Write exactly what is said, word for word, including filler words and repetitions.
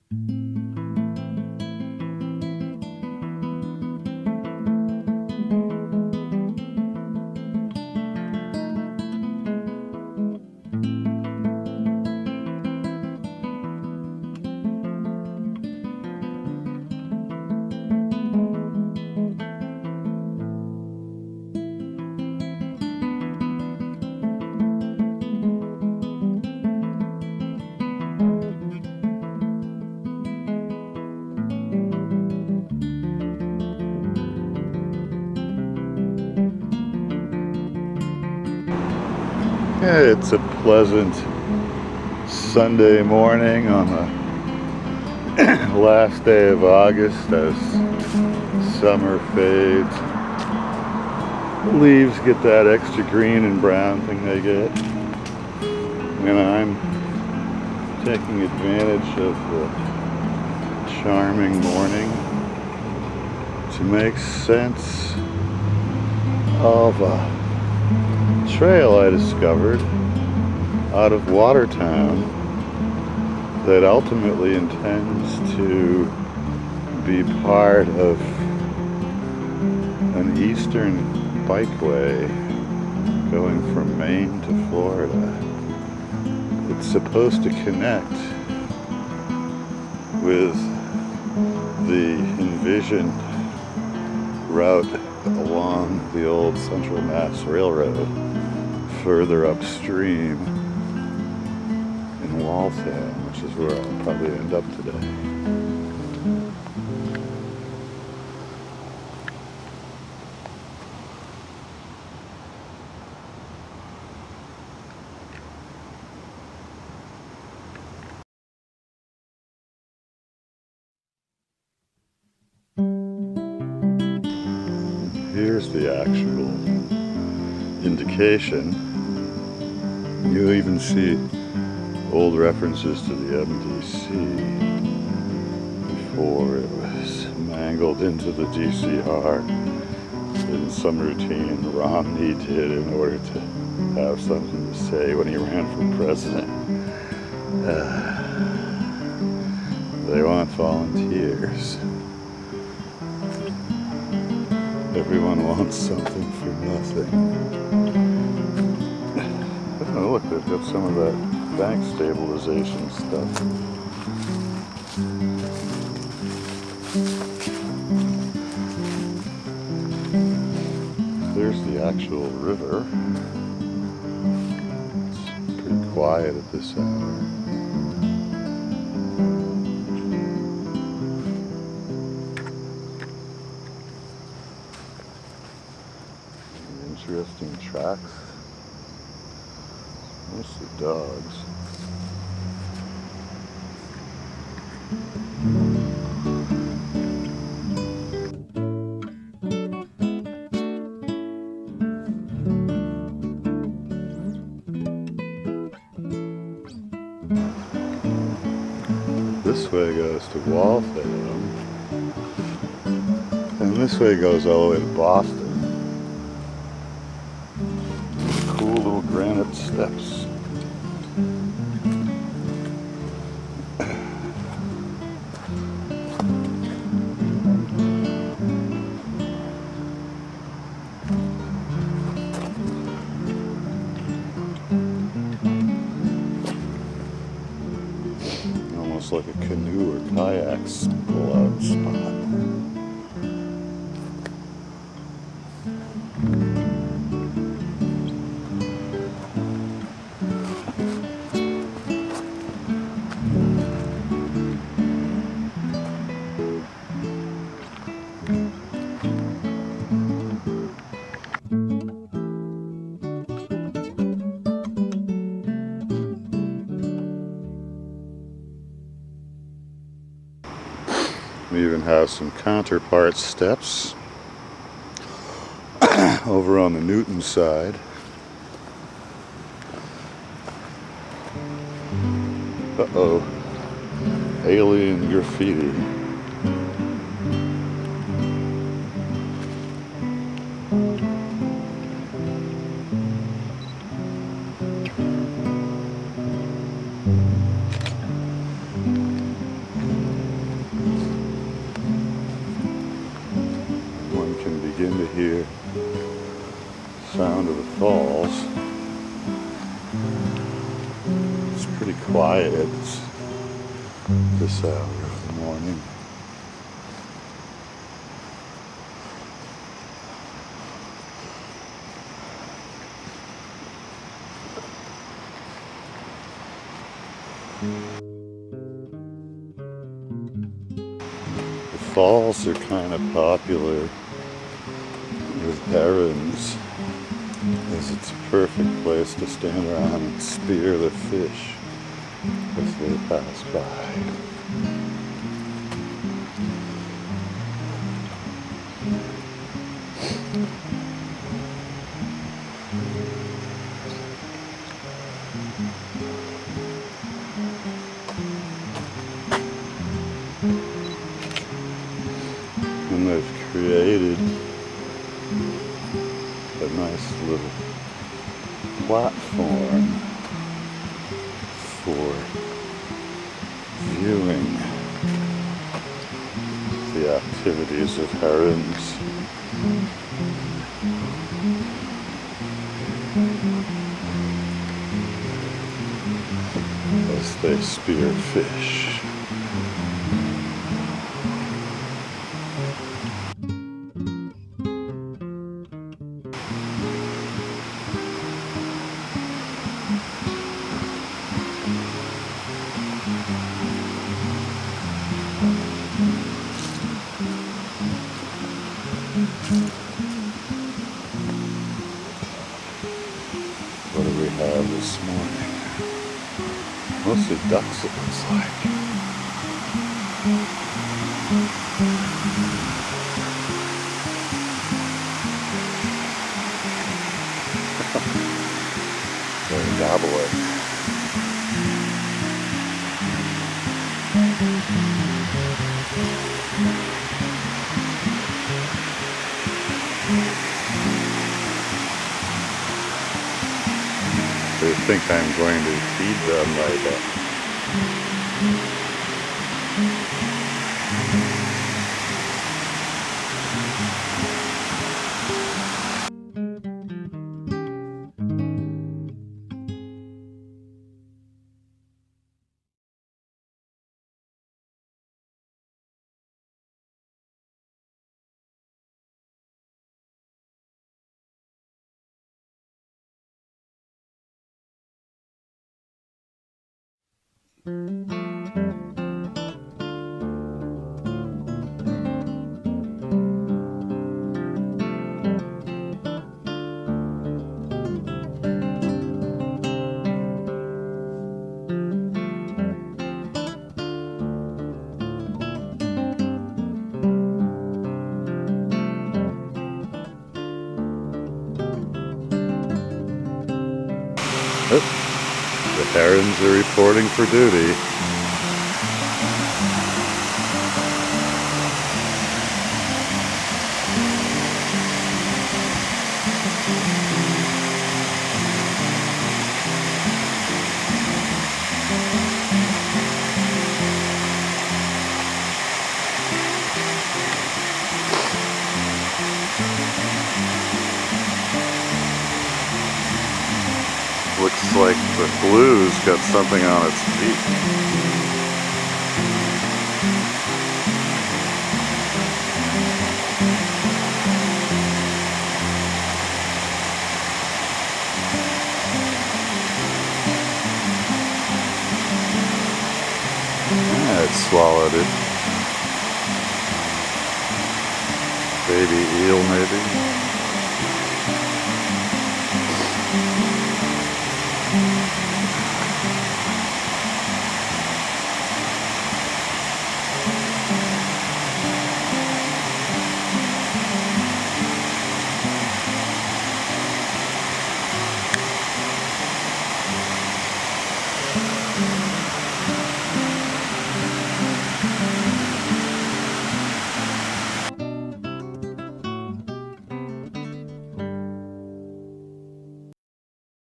It's a pleasant Sunday morning on the last day of August as summer fades. The leaves get that extra green and brown thing they get. And I'm taking advantage of the charming morning to make sense of a trail I discovered out of Watertown that ultimately intends to be part of an eastern bikeway going from Maine to Florida. It's supposed to connect with the envisioned route along the old Central Mass Railroad further upstream in Watertown, which is where I'll probably end up today. Here's the actual indication. You even see old references to the M D C before it was mangled into the D C R in some routine Romney did in order to have something to say when he ran for president. Uh, they want volunteers. Everyone wants something for nothing. Oh, look, they've got some of that bank stabilization stuff. There's the actual river. It's pretty quiet at this hour. Interesting tracks. Mostly dogs. This way goes to Waltham, and this way goes all the way to Boston. Cool little granite steps. Almost like a canoe or kayak pull-out spot. We even have some counterpart steps over on the Newton side. Uh-oh, alien graffiti. sound of the falls. It's pretty quiet this hour of the morning. The falls are kind of popular with herons, as it's a perfect place to stand around and spear the fish as they pass by. And they've created a nice little platform for viewing the activities of herons. As they spear fish. What do we have this morning? Mostly ducks, it looks like. They're gobbling. They think I'm going to feed them like that. The herons are reporting for duty. Looks like the blue's got something on its feet. Yeah, it swallowed it. Baby eel, maybe.